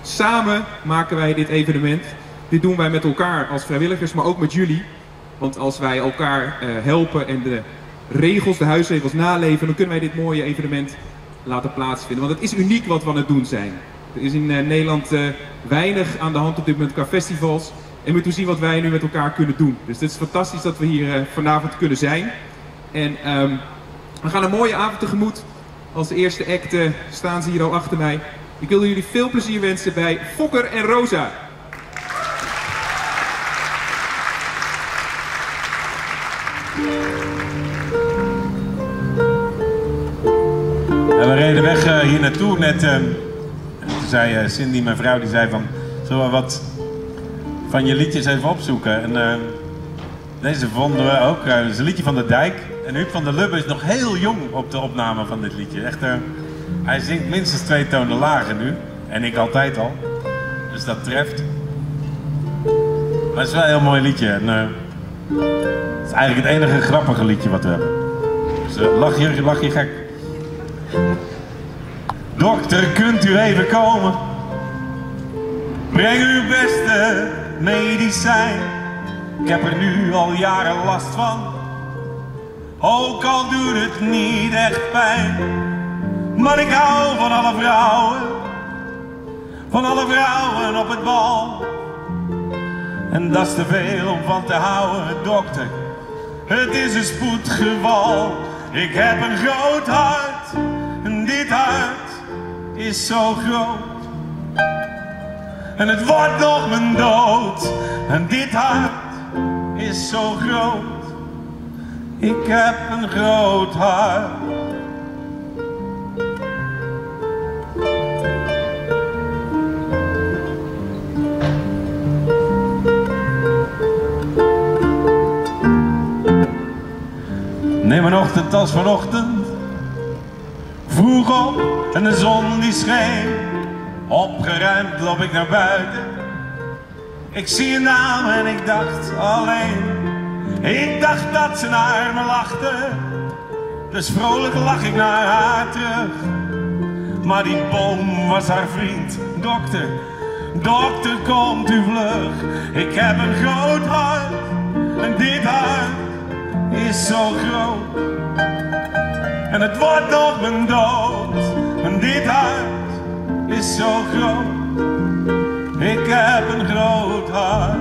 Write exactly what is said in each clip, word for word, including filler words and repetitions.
Samen maken wij dit evenement. Dit doen wij met elkaar als vrijwilligers, maar ook met jullie. Want als wij elkaar uh, helpen en de regels, de huisregels naleven, dan kunnen wij dit mooie evenement laten plaatsvinden. Want het is uniek wat we aan het doen zijn. Er is in uh, Nederland uh, weinig aan de hand op dit moment qua festivals. En we moeten zien wat wij nu met elkaar kunnen doen. Dus het is fantastisch dat we hier uh, vanavond kunnen zijn. En um, we gaan een mooie avond tegemoet. Als eerste act uh, staan ze hier al achter mij. Ik wil jullie veel plezier wensen bij Fokker en Rosa. En we reden weg uh, hier naartoe net. Uh, en toen zei uh, Cindy, mijn vrouw, die zei van, zullen we wat van je liedjes even opzoeken? En uh, deze vonden we ook. Uh, het is een liedje van de Dijk. En Huub van der Lubbe is nog heel jong op de opname van dit liedje. Echt, uh, hij zingt minstens twee tonen lager nu. En ik altijd al. Dus dat treft. Maar het is wel een heel mooi liedje. En, uh, het is eigenlijk het enige grappige liedje wat we hebben. Dus uh, lach, je, lach je gek. Dokter, kunt u even komen? Breng uw beste medicijn. Ik heb er nu al jaren last van. Ook al doet het niet echt pijn. Maar ik hou van alle vrouwen. Van alle vrouwen op het bal. En dat is te veel om van te houden, dokter. Het is een spoedgeval. Ik heb een groot hart. En dit hart is zo groot. En het wordt nog mijn dood. En dit hart is zo groot. Ik heb een groot hart. Neem een ochtend als vanochtend. Vroeg op en de zon die scheen. Opgeruimd loop ik naar buiten. Ik zie een naam en ik dacht alleen. Ik dacht dat ze naar me lachte. Dus vrolijk lach ik naar haar terug. Maar die boom was haar vriend. Dokter, dokter komt u vlug. Ik heb een groot hart. En dit hart is zo groot. En het wordt nog mijn dood. En dit hart is zo groot. Ik heb een groot hart.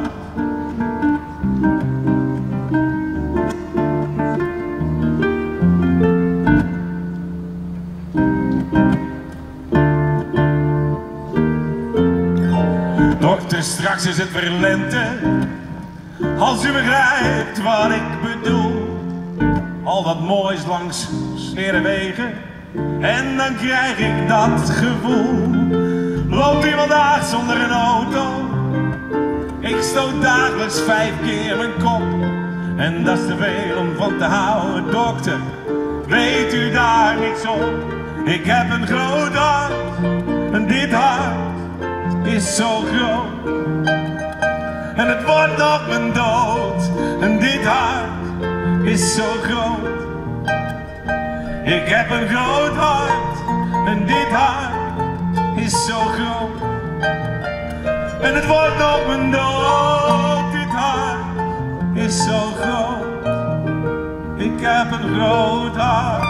Dokter, straks is het weer lente. Als u begrijpt wat ik bedoel. Al dat moois langs snere wegen. En dan krijg ik dat gevoel. Loopt iemand daar zonder een auto? Ik stoot dagelijks vijf keer mijn kop. En dat is te veel om van te houden, dokter. Weet u daar niks op? Ik heb een groot hart. En dit hart is zo groot. En het wordt nog mijn dood. En dit hart is zo groot. Ik heb een groot hart. En dit hart is zo groot. En het wordt nog mijn dood. Dit hart is zo groot. Ik heb een groot hart.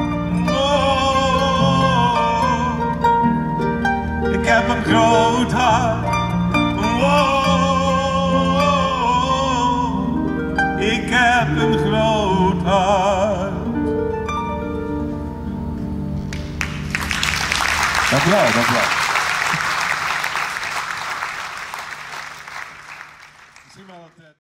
Oh, ik heb een groot hart. Oh, ik heb een groot hart. Dank u wel, dank u wel.